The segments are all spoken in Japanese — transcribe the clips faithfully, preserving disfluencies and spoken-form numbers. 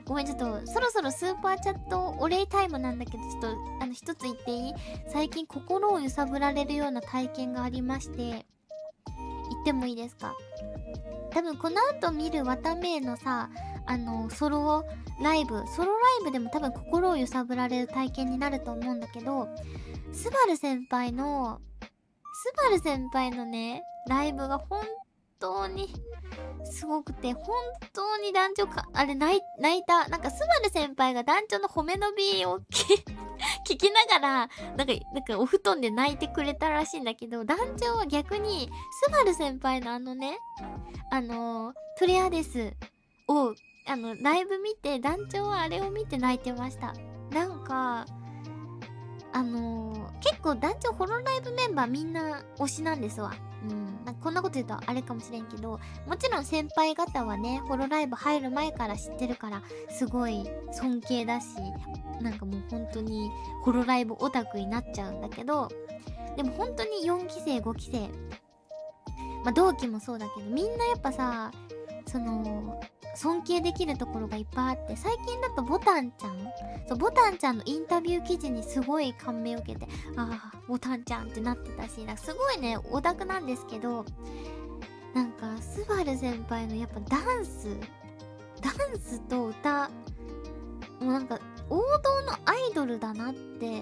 ごめん、ちょっとそろそろスーパーチャットお礼タイムなんだけど、ちょっとあの一つ言っていい？最近心を揺さぶられるような体験がありまして、言ってもいいですか？多分この後見るわためいのさ、あのソロライブソロライブでも多分心を揺さぶられる体験になると思うんだけど、スバル先輩のスバル先輩のねライブが本当にすごくて、本当に団長かあれ泣い泣いた。なんかスバル先輩が団長の褒めのびを聞きながらなんかなんかお布団で泣いてくれたらしいんだけど、団長は逆にスバル先輩のあのねあのトレアデスをあのライブ見て、団長はあれを見て泣いてました。なんかあのー、結構団長ホロライブメンバーみんな推しなんですわ。うん、なんかこんなこと言うとあれかもしれんけど、もちろん先輩方はねホロライブ入る前から知ってるからすごい尊敬だし、なんかもう本当にホロライブオタクになっちゃうんだけど、でも本当によんきせいごきせい、まあ同期もそうだけど、みんなやっぱさ、その尊敬できるところがいっぱいあって、最近だとボタンちゃん、そうボタンちゃんのインタビュー記事にすごい感銘を受けて、ああボタンちゃんってなってたし、なんかすごいねオタクなんですけど、なんかスバル先輩のやっぱダンスダンスと歌、もうなんか王道のアイドルだなって。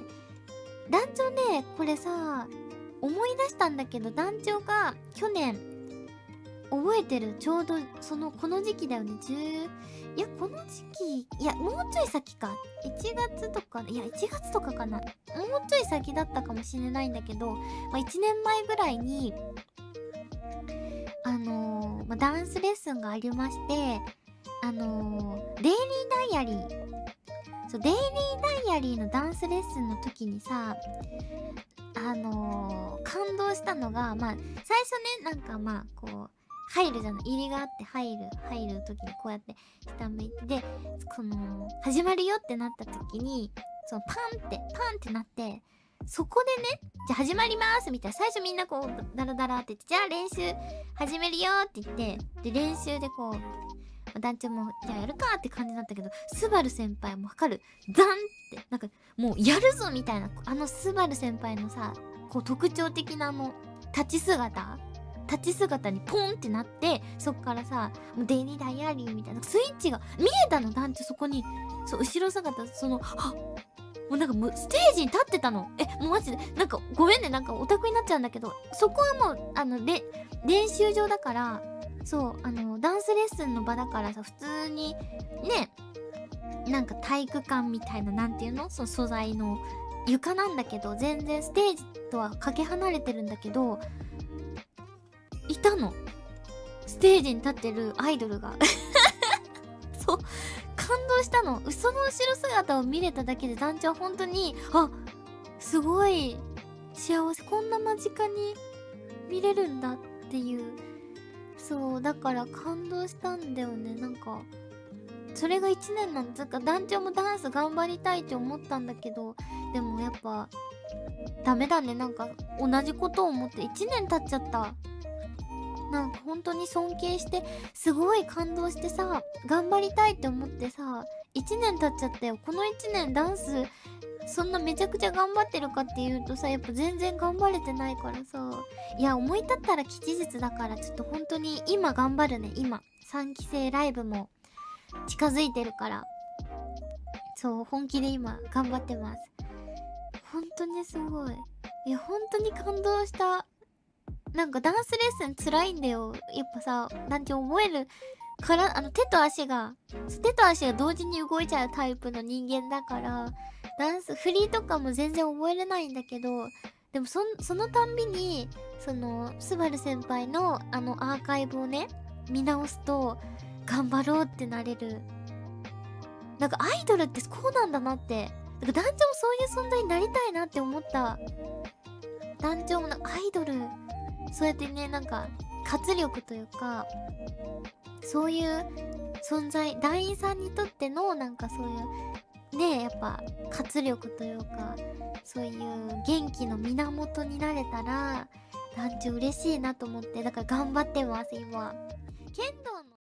団長ねこれさ思い出したんだけど、団長が去年覚えてる、ちょうどそのこの時期だよね、じゅういやこの時期いやもうちょい先か、いちがつとかいやいちがつとかかな、もうちょい先だったかもしれないんだけど、まあ、いちねんまえぐらいにあのー、まあ、ダンスレッスンがありまして、あのー、デイリーダイアリーそうデイリーダイアリーのダンスレッスンの時にさ、あのー、感動したのが、まあ最初ねなんかまあこう入るじゃない、入りがあって入る入る時にこうやって下向いて、でこの始まるよってなった時にそのパンってパンってなって、そこでねじゃあ始まりますみたいな、最初みんなこうダラダラって言って、じゃあ練習始めるよって言って、で練習でこう団長もじゃあやるかって感じだったけど、スバル先輩もわかる、ダンってなんかもうやるぞみたいな、あのスバル先輩のさこう特徴的なあの立ち姿立ち姿にポンってなって、そっからさもうデイリーダイアリーみたいなスイッチが見えたの。団長そこにそう後ろ姿、そのはっもうなんかもうステージに立ってたの。えもうマジでなんかごめんね、なんかオタクになっちゃうんだけど、そこはもうあのれ練習場だから、そうあのダンスレッスンの場だからさ、普通にねなんか体育館みたいな、なんていうの、その素材の床なんだけど、全然ステージとはかけ離れてるんだけど、いたのステージに立ってるアイドルがそう感動したの。その後ろ姿を見れただけで団長は本当にあすごい幸せ、こんな間近に見れるんだっていう、そうだから感動したんだよね。なんかそれがいちねんなんつうか、団長もダンス頑張りたいって思ったんだけど、でもやっぱダメだね、なんか同じことを思っていちねん経っちゃった。なんか本当に尊敬してすごい感動してさ、頑張りたいって思ってさ、いちねん経っちゃったよ。このいちねんダンスそんなめちゃくちゃ頑張ってるかっていうとさ、やっぱ全然頑張れてないからさ、いや思い立ったら吉日だから、ちょっと本当に今頑張るね。今さんきせいライブも近づいてるから、そう本気で今頑張ってます。本当にすごい、いや本当に感動した。なんかダンスレッスン辛いんだよやっぱさ、なんて覚えるから、あの手と足が手と足が同時に動いちゃうタイプの人間だから、ダンス振りとかも全然覚えれないんだけど、でもそそのたんびにそのスバル先輩のあのアーカイブをね見直すと頑張ろうってなれる。なんかアイドルってこうなんだなって、なんか団長もそういう存在になりたいなって思った。団長もなんかアイドルそうやってね、なんか活力というかそういう存在、団員さんにとってのなんかそういうね、やっぱ活力というかそういう元気の源になれたら団長嬉しいなと思って、だから頑張ってます今。